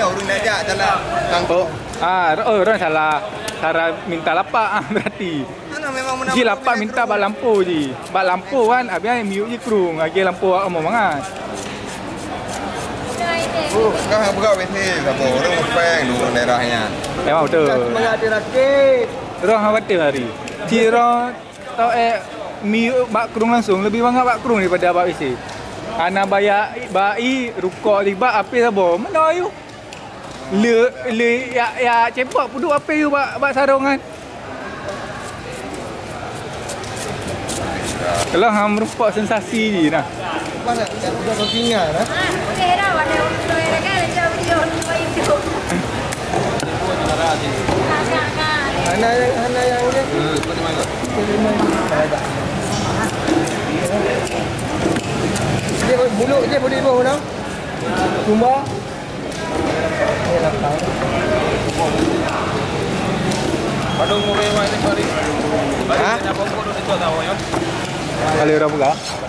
urung diajak jalan. Tangkap. Orang salah. Cara minta lapak berarti. Mana memang menang. Ji lapak minta bak lampu je. Bak lampu kan habis miuk je krung. Lagi lampu among mangat. Kau buka WC siapa? Orang Upeng dulu daerahnya. Memang betul. Mengada rakit. Orang khawatir hari. Cira tau miuk bak krung langsung lebih banyak bak krung daripada bak WC. Ana bayar bai rukuk tiba api sabo. Mana ayu? Le ya cepak puduk apa you bak sarungan. Kalau ham rupak sensasi je nah. Mana dah kepingan ah. Okey dah ada orang kan ada video itu. Hana yang ni. Dia buluk je boleh bawa nak. Cuma Padung mau mewah ini kali. Hah? Nak bongkok tu dijual tahu ya. Kali orang buka.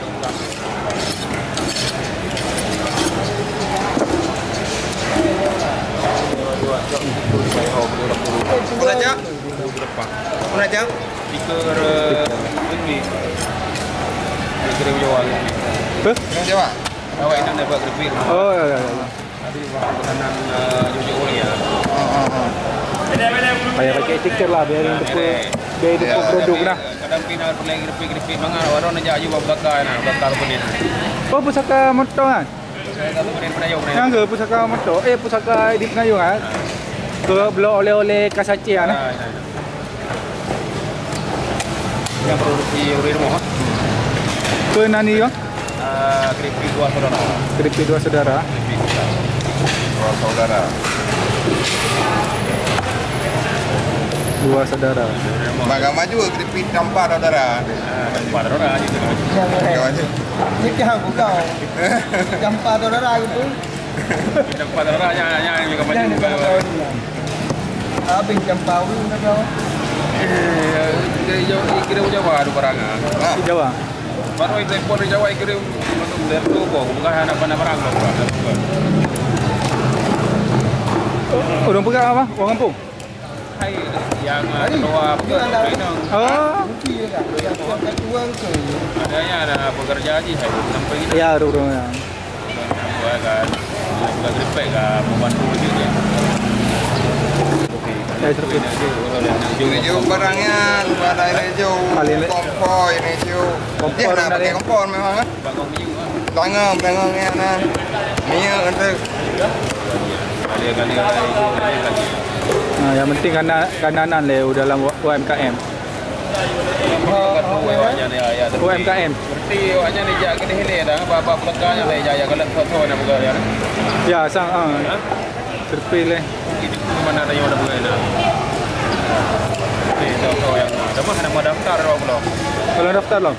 Pun aja. Pun aja. Stiker ini. Stiker jual. Yang Jawa. Awak nak dapat grafik. Oh ya. Tadi pesanan jujur ya. Payah pakai stiker lah biar depan produk nah. Kadang pindah pelai grafik mangar orang nak jaju belakang nah, belakang punin. Oh pusaka motor kan? Punin penayung. Yang ke pusaka motor? Pusaka di Penayung kan? Ke belok oleh-oleh Kasace kan? Yang produksi rumah. Ke nani yo? Grafik dua saudara. Grafik dua saudara. Saudara. Dua saudara. Bagai maju gripit tanpa saudara. Empat orang gitu. Kau aja. ni kau buka. Campak saudara gitu. Empat orang yang juga maju. Habis campak ni nak kau. Kira Jawa ada barang. Jawa. Baru itu impor di Jawa kira untuk dari Lombok bukan anak-anak barang loh. Orang pegang apa? Orang kampung? Hai yang keluar Pinang. Mungkin kan. Yang tuang ke. Adanya ada pekerja haji hai sampai gitu. Ya, orang yang. Buat kan. Bukan gripek kan membantu juga. Saya terpilih. Ini jauh barangnya, lupa ini jauh. Kompor ini jauh. Dia nak pakai kompor memang kan? Bangong miu kan. Tanggung nah. Minyak untuk. Kali. Nah, yang penting kananan le dalam UMKM. UMKM. Berarti awaknya ni jaga ni hele dah apa pelakanya le jaya kalau foto nak buka ya. Ya, sang terpilih. Itu mana ada yang ada buka dah. Okey, tahu yang dah mah nak daftar belum? Kalau daftar belum?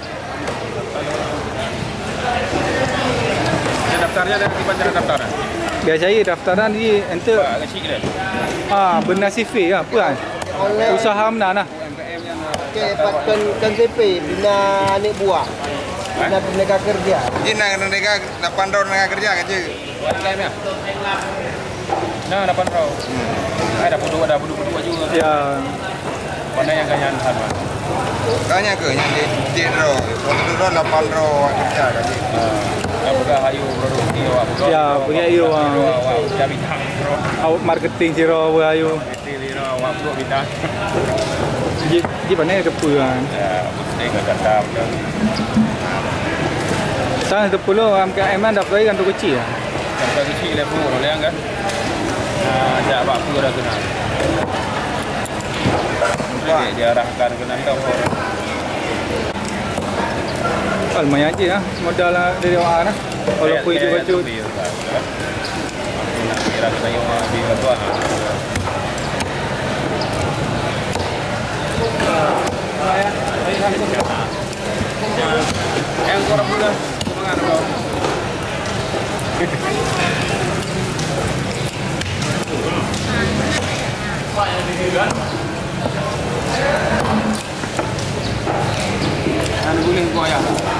Daftarnya dari mana daftar? Biasanya daftaran di ente Kecil ke? benar CV apa kan? Usaha mana nah. Okey, kan CP bina anak buah. Bina tenaga kerja. Ini nak mereka 8 tahun nak kerja kerja. UMKM ya? Nah, 8 tahun. Ada dua juga. Ya. Mana yang ganyan sama? Kanya ke yang di ro. Waktu tu 8 ro kerja kerja. Buka hayu produksi awak buka. Ya, punya iyo Ya bintang. awak marketing siro ayo. Itu awak buka bintang. Di mana depu kan? Ya, mesti ke kata. Sang depu lo UMKM daftar kan tu kecil ya. Kata kecil level boleh kan? Ada apa pun dah kena. Dia arahkan kena tahu. Lumayan je lah modal dari awak lah. Kalau pergi baju. Nak kira kita yang di tuan. Yang korang dulu semangat bro. Anu guling kau ya.